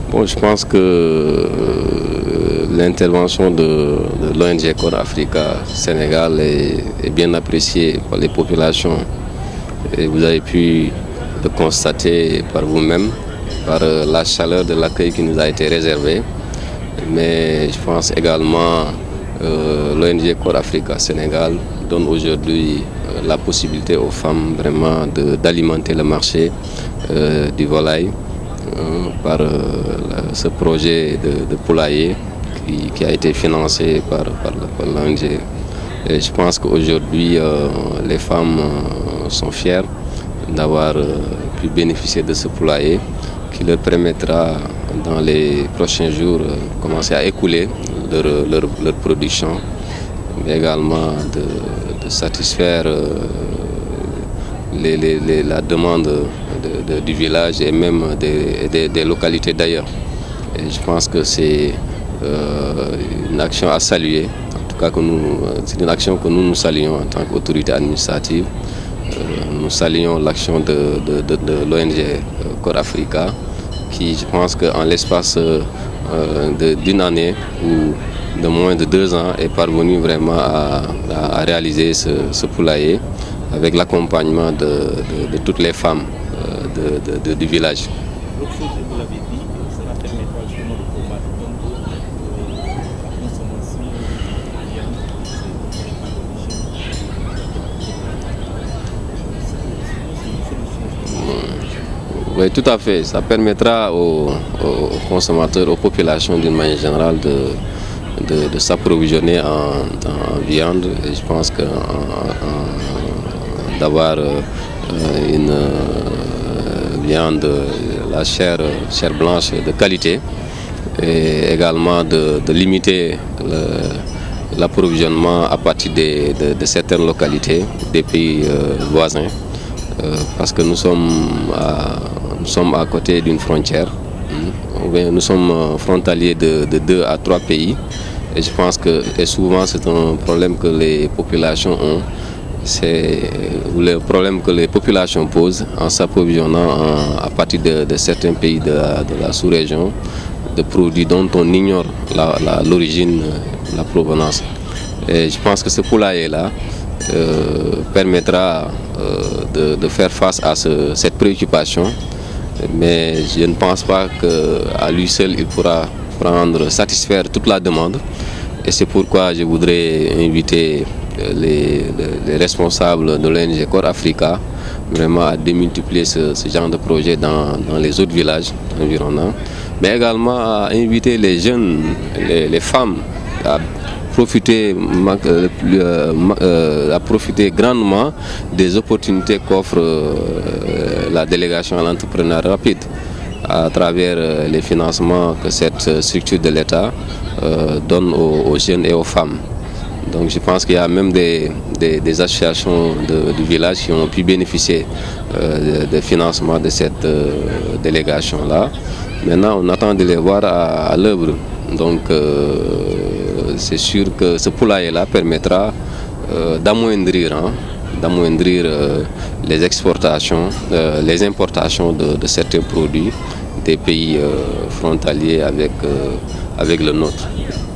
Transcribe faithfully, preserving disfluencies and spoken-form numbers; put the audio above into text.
Bon, je pense que euh, l'intervention de, de l'O N G Corps Africa Sénégal est, est bien appréciée par les populations. Et vous avez pu le constater par vous-même, par euh, la chaleur de l'accueil qui nous a été réservé. Mais je pense également euh, l'O N G Corps Africa Sénégal donne aujourd'hui euh, la possibilité aux femmes vraiment d'alimenter le marché euh, du volaille euh, par euh, ce projet de, de poulailler qui, qui a été financé par, par, par l'O N G. Et je pense qu'aujourd'hui euh, les femmes euh, sont fières d'avoir euh, pu bénéficier de ce poulailler qui leur permettra dans les prochains jours de commencer à écouler leur, leur, leur production, mais également de, de satisfaire euh, les, les, les, la demande de, de, du village et même des, des, des localités d'ailleurs. Et je pense que c'est euh, une action à saluer, en tout cas c'est une action que nous nous saluons en tant qu'autorité administrative. Euh, nous saluons l'action de, de, de, de l'O N G Corps Africa qui, je pense qu'en l'espace euh, d'une année ou de moins de deux ans est parvenu vraiment à, à, à réaliser ce, ce poulailler avec l'accompagnement de, de, de toutes les femmes euh, de, de, de, du village. Oui, tout à fait. Ça permettra aux, aux consommateurs, aux populations d'une manière générale de, de, de s'approvisionner en, en viande. Et je pense que d'avoir euh, une euh, viande, la chair, chair blanche de qualité et également de, de limiter l'approvisionnement à partir de, de, de certaines localités des pays euh, voisins. Euh, parce que nous sommes à, nous sommes à côté d'une frontière, nous sommes frontaliers de, de deux à trois pays et je pense que et souvent c'est un problème que les populations ont, c'est le problème que les populations posent en s'approvisionnant à partir de, de certains pays de la, de la sous-région, de produits dont on ignore l'origine, la, la provenance. Et je pense que ce poulailler-là Euh, permettra euh, de, de faire face à ce, cette préoccupation, mais je ne pense pas qu'à lui seul il pourra prendre, satisfaire toute la demande. Et c'est pourquoi je voudrais inviter les, les responsables de l'O N G Corps Africa vraiment à démultiplier ce, ce genre de projet dans, dans les autres villages environnants, mais également à inviter les jeunes, les, les femmes à Profiter, euh, à profiter grandement des opportunités qu'offre euh, la délégation à l'entrepreneuriat rapide à travers euh, les financements que cette structure de l'État euh, donne aux, aux jeunes et aux femmes. Donc je pense qu'il y a même des, des, des associations de, du village qui ont pu bénéficier euh, de, de financement de cette euh, délégation-là. Maintenant, on attend de les voir à, à l'œuvre. Donc euh, c'est sûr que ce poulailler-là permettra euh, d'amoindrir hein, d'amoindrir euh, les exportations, euh, les importations de, de certains produits des pays euh, frontaliers avec, euh, avec le nôtre.